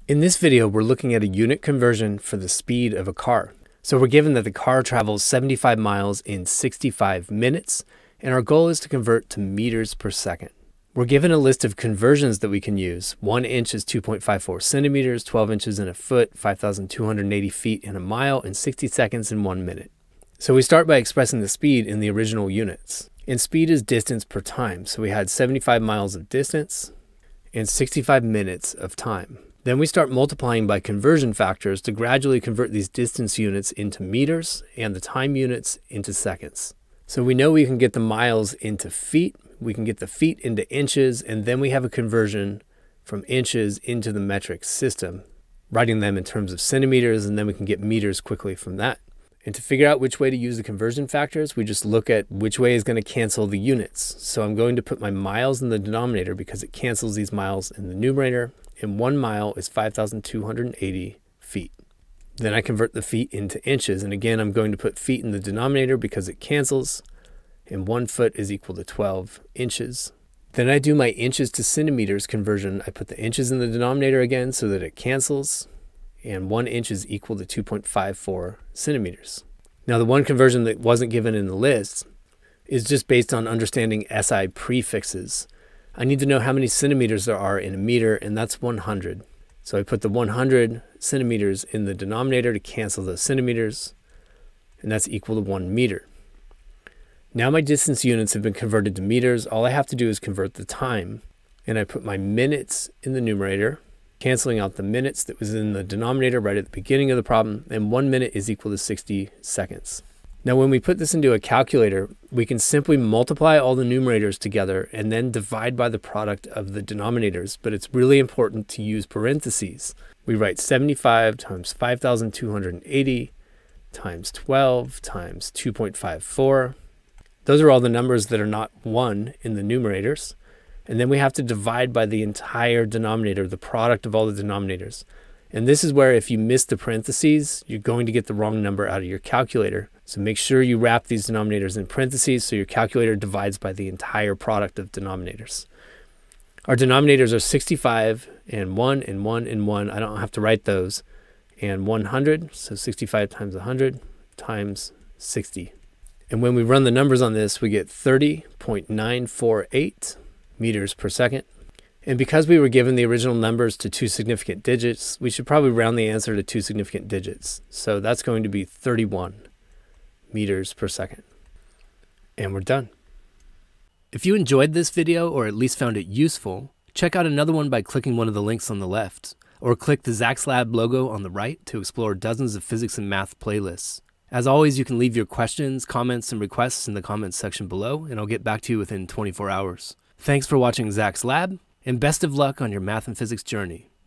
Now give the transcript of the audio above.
In this video, we're looking at a unit conversion for the speed of a car. So we're given that the car travels 75 miles in 65 minutes, and our goal is to convert to meters per second. We're given a list of conversions that we can use. 1 inch is 2.54 centimeters, 12 inches in a foot, 5,280 feet in a mile, and 60 seconds in 1 minute. So we start by expressing the speed in the original units. And speed is distance per time. So we had 75 miles of distance and 65 minutes of time. Then we start multiplying by conversion factors to gradually convert these distance units into meters and the time units into seconds. So we know we can get the miles into feet, we can get the feet into inches, and then we have a conversion from inches into the metric system, writing them in terms of centimeters, and then we can get meters quickly from that. And to figure out which way to use the conversion factors, we just look at which way is going to cancel the units. So I'm going to put my miles in the denominator because it cancels these miles in the numerator. And 1 mile is 5,280 feet. Then I convert the feet into inches. And again, I'm going to put feet in the denominator because it cancels. And 1 foot is equal to 12 inches. Then I do my inches to centimeters conversion. I put the inches in the denominator again so that it cancels. And 1 inch is equal to 2.54 centimeters. Now the one conversion that wasn't given in the list is just based on understanding SI prefixes. I need to know how many centimeters there are in a meter, and that's 100. So I put the 100 centimeters in the denominator to cancel those centimeters, and that's equal to 1 meter. Now my distance units have been converted to meters. All I have to do is convert the time, and I put my minutes in the numerator, canceling out the minutes that was in the denominator right at the beginning of the problem, and 1 minute is equal to 60 seconds. Now when we put this into a calculator, we can simply multiply all the numerators together and then divide by the product of the denominators, but it's really important to use parentheses. We write 75 times 5,280 times 12 times 2.54. Those are all the numbers that are not 1 in the numerators. And then we have to divide by the entire denominator, the product of all the denominators. And this is where if you miss the parentheses, you're going to get the wrong number out of your calculator. So make sure you wrap these denominators in parentheses so your calculator divides by the entire product of denominators. Our denominators are 65 and 1 and 1 and 1. I don't have to write those. And 100, so 65 times 100 times 60. And when we run the numbers on this, we get 30.948 meters per second. And because we were given the original numbers to 2 significant digits, we should probably round the answer to 2 significant digits. So that's going to be 31 meters per second. And we're done. If you enjoyed this video or at least found it useful, check out another one by clicking one of the links on the left, or click the Zach's Lab logo on the right to explore dozens of physics and math playlists. As always, you can leave your questions, comments, and requests in the comments section below, and I'll get back to you within 24 hours. Thanks for watching Zach's Lab, and best of luck on your math and physics journey.